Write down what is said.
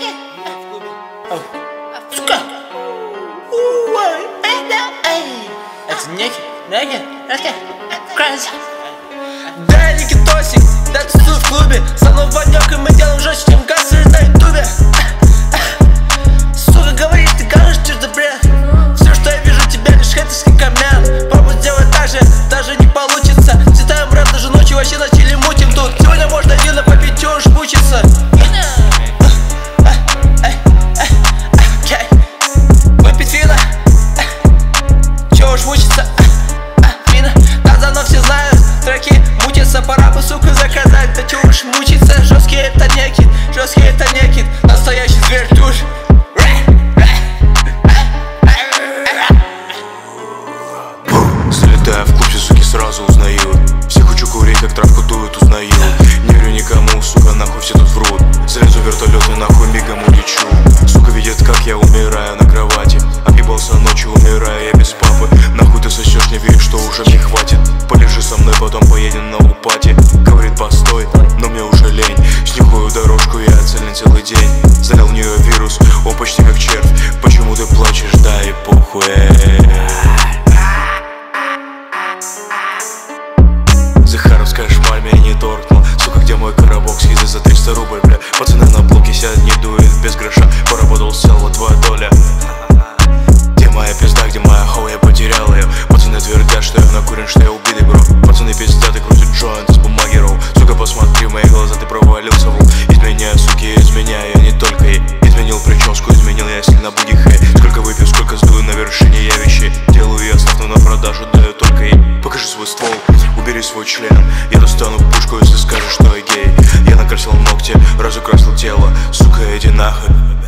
Сука! Это некий, красив. Да, Никитосик, да тусуй в клубе. Со мной Ванек, и мы делаем жестче, чем гангстеры на ютубе. Сука, говорит, ты говоришь, что за бред. Все, что я вижу, тебя лишь хейтерский коммент. Попробуй сделать так же, даже не получится. Цветаем рэп, даже ночью вообще начали мутим тут. Сегодня можно вина попить, чего уж мучиться. Выпить вина, чего уж мучиться. Вина, да давно все знают, треки мутятся. Пора бы, сука, заказать, да чего уж мучиться. Жесткий это некит, жесткий это некит. Настоящий зверь душ. Залетая в клуб, все суки сразу узнают. Все хочу курить, как травку дуют, узнаю. Не верю никому, сука, нахуй все тут врут. Залезу в вертолет и нахуй мигом улечу. Сука видит, как я умираю на кровати. Объебался ночью, умираю я без папы. Нахуй ты сосешь, не веришь, что уже мне хватит. Полежи со мной, потом поедем на упати. Говорит, постой, но мне уже лень. Снюхаю дорожку, я цельный целый день. Залил в нее вирус, он почти как червь. Почему ты плачешь, да и похуй. Захаровская шмаль меня не торкнул. Сука, где мой коробок с еды за 300 рублей, бля. Пацаны на блоке сядут, не дует без гроша. Поработал, сел, вот твоя доля. Где моя пизда, где моя хоу, я потерял ее. Пацаны твердят, что я накурен, что я убитый, бро. Пацаны пиздят и крутят джойнт из бумаги, роу. Сука, посмотри в мои глаза, ты провалился в лоб. Изменяю, суки, изменяю, я не только ей. Изменил прическу, изменил я, если на буди хей. Сколько выпью, сколько сдую, на вершине я вещей. Делаю я ставну на продажу, даю только ей. Покажи свой ствол, убери свой член. Я достану пушку, если скажешь, что я гей. Я накрасил ногти, разукрасил тело. Сука, иди нахуй.